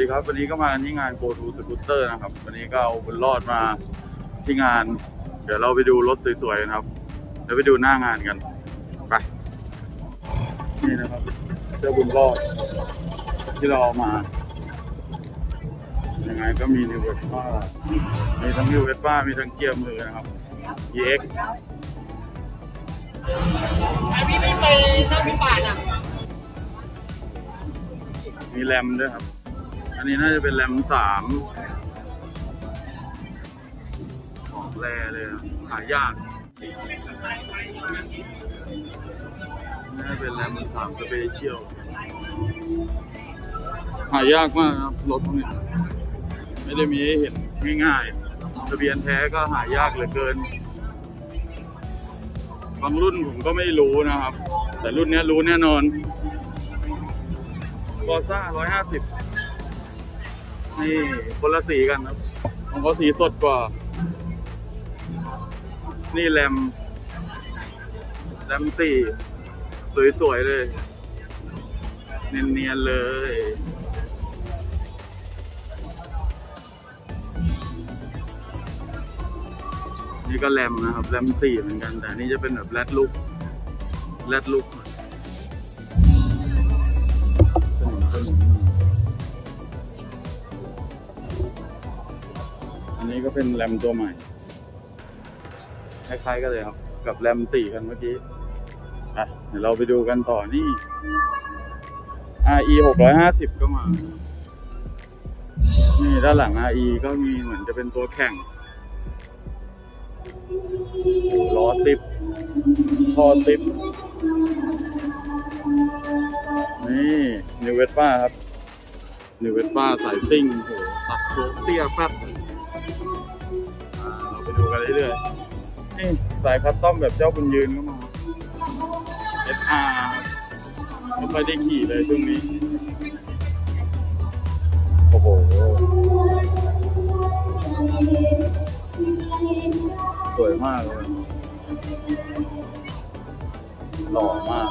ครับวันนี้ก็มาที่งาน Go To Scooter นะครับวันนี้ก็เอาบุญรอดมาที่งานเดี๋ยวเราไปดูรถสวยๆนะครับเดี๋ยวไปดูหน้างานกันไปนี่นะครับเจ้าบุญรอดที่เราเอามายังไงก็มีนิวเวสป้ามีทั้งนิวเวสป้ามีทั้งเกียร์มือนะครับ EX พี่ไม่ไปนั่งพิป่านอ่ะมีแรมด้วยครับอันนี้น่าจะเป็นแรม3ของแรเลยหายากน่าจะเป็นแรม3สเปเชียลหายากมากครับรถพวกนี้ไม่ได้มีให้เห็นง่ายๆทะเบียนแท้ก็หายากเหลือเกินบางรุ่นผมก็ไม่รู้นะครับแต่รุ่นนี้รู้แน่นอนฟอร์ซ่า150นี่คนละสีกันครับของเขาสีสดกว่านี่แรม4สวยๆเลยเนียนๆเลยนี่ก็แรมนะครับแรม4เหมือนกันแต่นี่จะเป็นแบบแรดลุกอันนี้ก็เป็นแรมตัวใหม่คล้ายๆกันเลยครับกับแรม4กันเมื่อกี้เดี๋ยวเราไปดูกันต่อนี่ RE 650ก็มานี่ด้านหลัง RE ก็มีเหมือนจะเป็นตัวแข่งล้อติปท่อติปนี่นิวเวสป้าครับนิวเวสป้าสายซิ่งโหตัดโค้งเตี้ยแป๊บเราไปดูกันเรื่อยๆนี่สายคัสตอมแบบเจ้าบุญยืนก็มา SR ไม่ค่อยได้ขี่เลยช่วงนี้โอ้โหสวยมากเลยหล่อมาก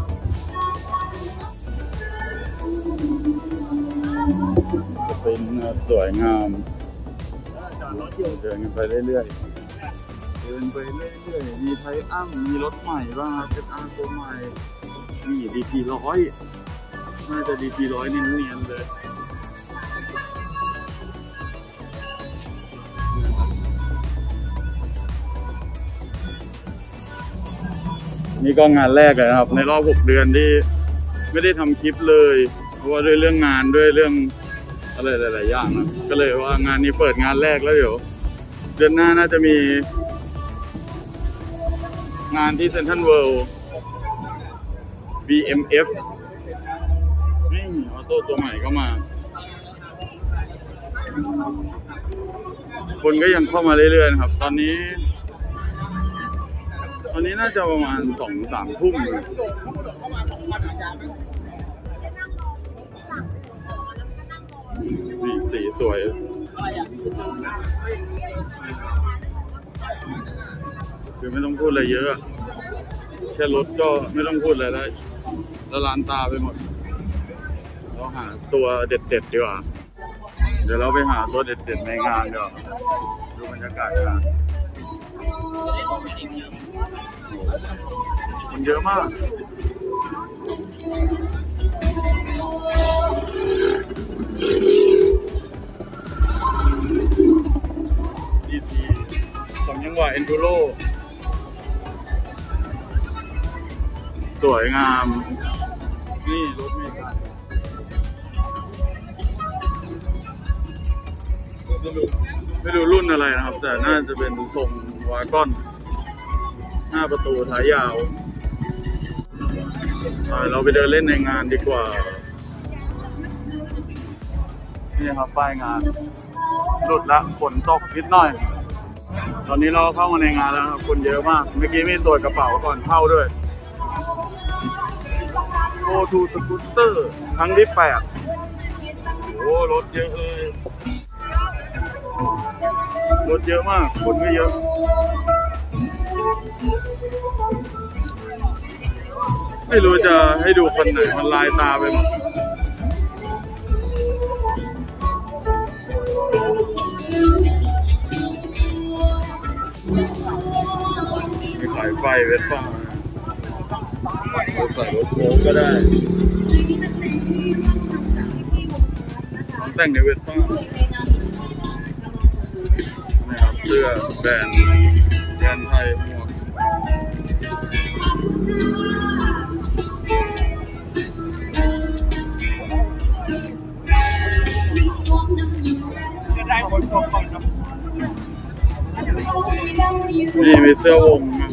จะเป็นสวยงามเดินกันไปเรื่อยๆมีไทอัมมีรถใหม่บ้าง SR ตัวใหม่นี่ DP 100น่าจะ DP 100เนียนๆเลยนี่ก็งานแรกเลยครับในรอบ6 เดือนที่ไม่ได้ทำคลิปเลยเพราะว่าด้วยเรื่องงานด้วยเรื่องอะไรหลายๆอย่างนะก็เลยว่างานนี้เปิดงานแรกแล้วเดี๋ยวเดือนหน้าน่าจะมีงานที่เซ็นทรัลเวิลด์ BMF นี่ออโต้ตัวใหม่ก็มาคนก็ยังเข้ามาเรื่อยๆนะครับตอนนี้น่าจะประมาณ 2-3 ทุ่มนี่สีสวยคือไม่ต้องพูดอะไรเยอะแค่รถก็ไม่ต้องพูดอะไรได้ละลานตาไปหมดเราหาตัวเด็ดๆดีกว่าเดี๋ยวเราไปหาตัวเด็ดๆในงานดีกว่าดูบรรยากาศกันมันเยอะมากดี2 จังหวะเอนดูโรสวยงามนี่รถเมล์ไม่รู้รุ่นอะไรนะครับแต่น่าจะเป็นทรงวากอน5 ประตูท้ายยาวเราไปเดินเล่นในงานดีกว่านี่ครับป้ายงานหลุดละฝนตกนิดหน่อยตอนนี้เราเข้ามาในงานแล้วครับคนเยอะมากเมื่อกี้มีตรวจกระเป๋าก่อนเข้าด้วย Go To Scooter ครั้งที่ 8โอ้รถเยอะเลยรถเยอะมากคนก็เยอะไม่รู้จะให้ดูคนไหนมันลายตาไปหมดมีขายไฟเวสป้าใส่รถโค้งก็ได้แต่งในเวสป้านะครับเสื้อแบรนด์ไทยหมวกนี่มีเสื้อวงนะ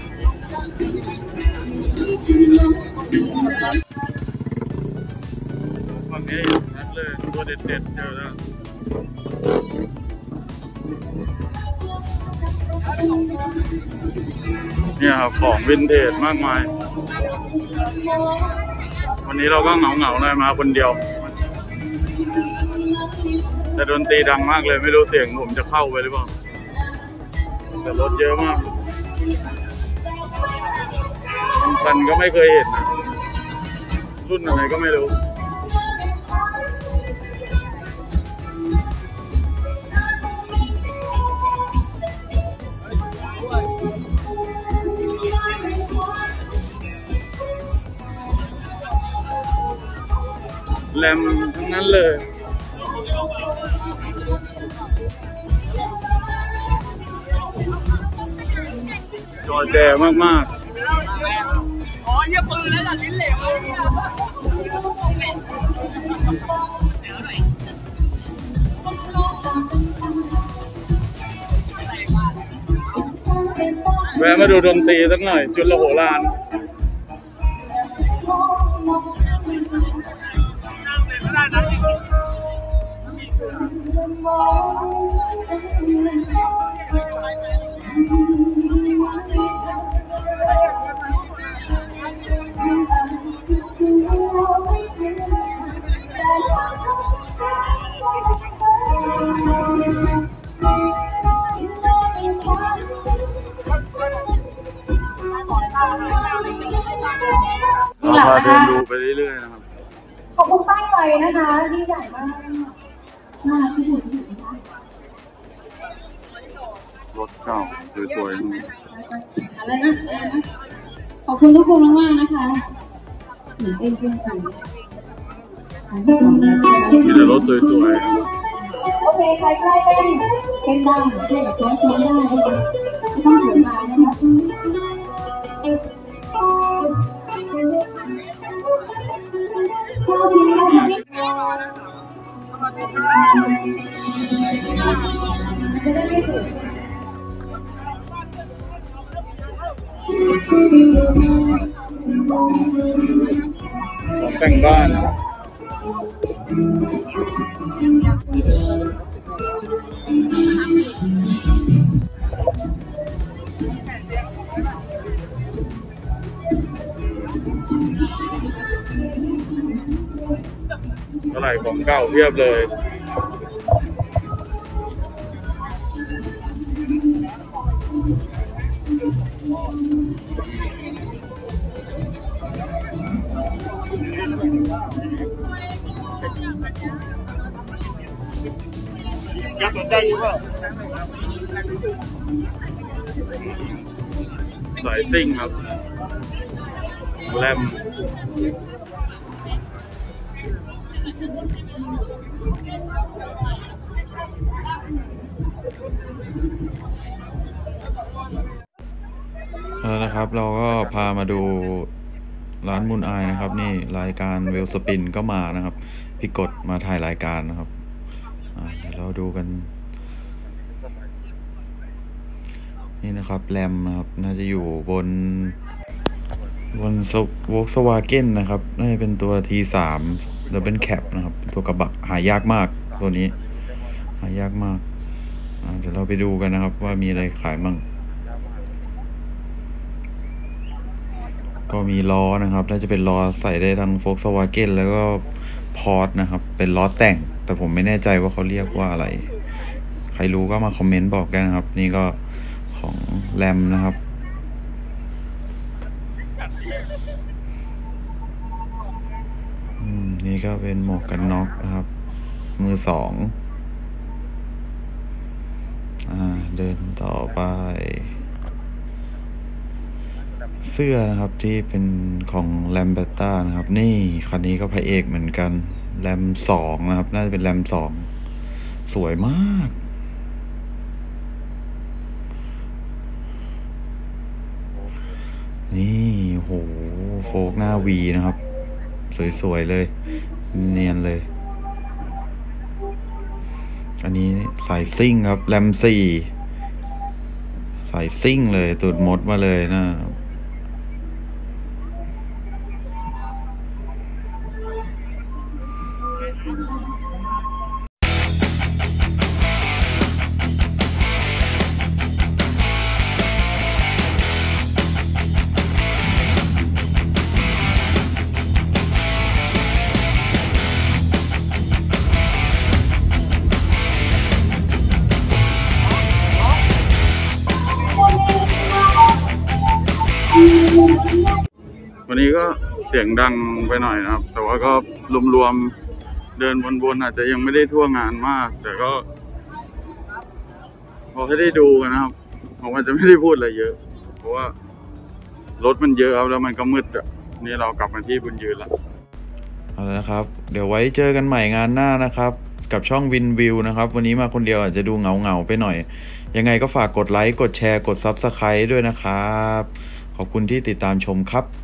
ฝั่งนี้นัดเลยตัวเด็ดๆเจอแล้วเนี่ยครับของวินเทจมากมายวันนี้เราก็เหงาเลยมาคนเดียวแต่ดนตรีดังมากเลยไม่รู้เสียงผมจะเข้าไปหรือเปล่าแต่รถเยอะมากบางคันก็ไม่เคยเห็นรุ่นอะไรก็ไม่รู้แรมทั้งนั้นเลยจอแจมากอ๋อเยี่ยปืนแล้วล่ะลิ้นเหลวแวะมาดูดนตรีสักหน่อยจุลโหฬารเราพาเดินดูไปเรื่อยๆนะครับขอบคุณป้ายไฟนะคะยิ่งใหญ่มากน่ารักที่สุดนะคะรถเก่าสวยๆอะไรนะขอบคุณทุกคนมากๆนะคะหนูเป็นเช่นกันมีแต่รถสวยๆโอเคใครใกล้เต้นได้เต้นกับแจ๊สได้นะคะไม่ต้องถือมานะคะเศร้าจริงๆนะคะจะได้ไม่ถูกแต่งบ้านเท่าไหร่ของเก่าเทียบเลยยังสนใจอยู่เปล่าสายซิ่งครับแรมนะครับเราก็พามาดูร้านมูนอายนะครับนี่รายการเวลสปินก็มานะครับพี่กดมาถ่ายรายการนะครับเดี๋ยวเราดูกันนี่นะครับแรมนะครับน่าจะอยู่บนVolkswagenนะครับน่าจะเป็นตัว T3 Double Cab นะครับตัวกระบะหายากมากตัวนี้หายากมากเดี๋ยวเราไปดูกันนะครับว่ามีอะไรขายมั่งก็มีล้อนะครับน่าจะเป็นล้อใส่ได้ทั้ง Volkswagen แล้วก็ Porsche นะครับเป็นล้อแต่งแต่ผมไม่แน่ใจว่าเขาเรียกว่าอะไรใครรู้ก็มาคอมเมนต์บอกได้นะครับนี่ก็ของแรมนะครับนี่ก็เป็นหมวกกันน็อกนะครับมือสองเดินต่อไป เสื้อนะครับที่เป็นของแลมเบต้านะครับนี่คันนี้ก็พระเอกเหมือนกันแรม2นะครับน่าจะเป็นแรม2สวยมากนี่โหโฟกหน้าวีนะครับสวยๆเลยเนียนเลยอันนี้สายซิ่งครับแรม4สายซิ่งเลยตูดมดมาเลยนะวันนี้ก็เสียงดังไปหน่อยนะครับแต่ว่าก็รวมๆเดินวนๆอาจจะยังไม่ได้ทั่วงานมากแต่ก็พอให้ได้ดูกันนะครับผมอาจจะไม่ได้พูดอะไรเยอะเพราะว่ารถมันเยอะครับแล้วมันก็มืดอ่ะนี่เรากลับมาที่บุญยืนแล้วเอาละนะครับเดี๋ยวไว้เจอกันใหม่งานหน้านะครับกับช่องวินวิวนะครับวันนี้มาคนเดียวอาจจะดูเหงาไปหน่อยยังไงก็ฝากกดไลค์กดแชร์กด Subscribe ด้วยนะครับขอบคุณที่ติดตามชมครับ